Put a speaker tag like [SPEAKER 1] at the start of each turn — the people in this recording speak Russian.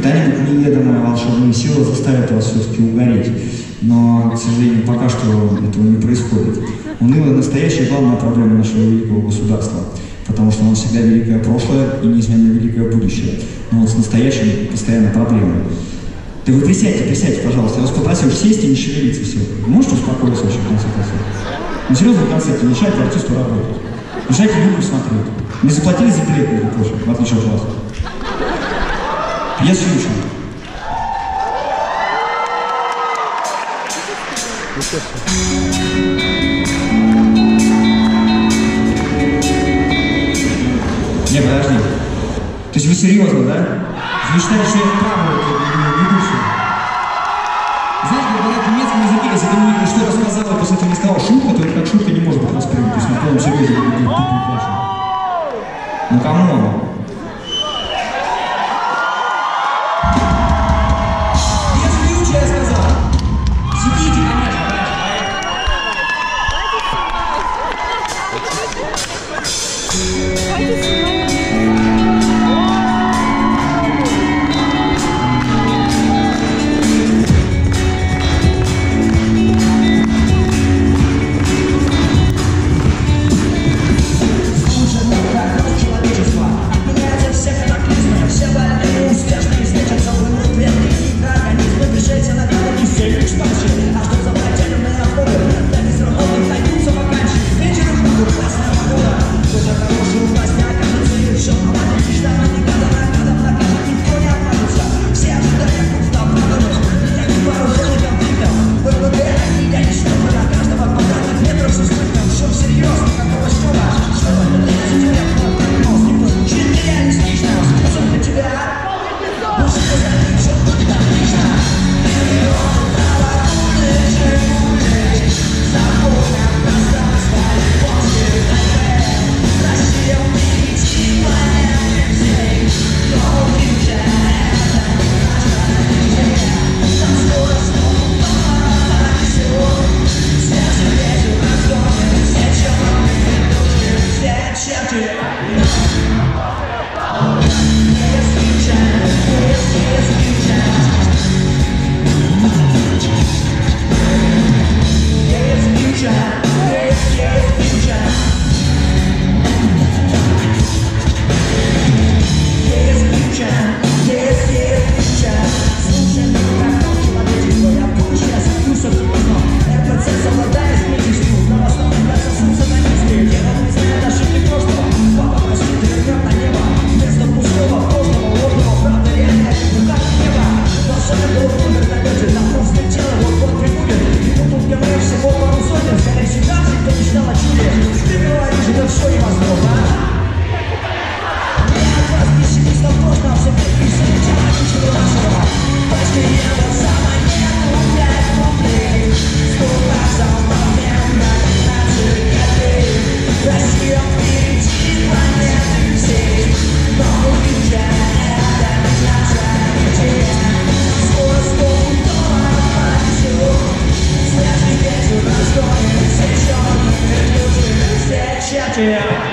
[SPEAKER 1] Когда-нибудь неведомая волшебная сила заставит вас все-таки угореть. Но, к сожалению, пока что этого не происходит. Унылая настоящая главная проблема нашего великого государства. Потому что у нас всегда великое прошлое и неизменно великое будущее. Но вот с настоящим постоянно проблемы. Да вы присядьте, пожалуйста. Я вас попросил сесть и не шевелиться все. Вы можете успокоиться вообще в конце концов? Ну серьезно, в концерте мешайте артисту работать. Мешайте людям смотреть. Мне заплатили за билет, между прочим, в отличие от вас. Я слышу. Не, подожди. То есть вы серьезно, да? Вы считаете, что я вправо ведущий? Знаете, как говорят в немецком языке, если ты мне что-то сказал, и после этого не сказал шутка, то это как шутка не может быть воспринята. То есть на полном серьезе будет дальше. Ну камон.
[SPEAKER 2] Yeah.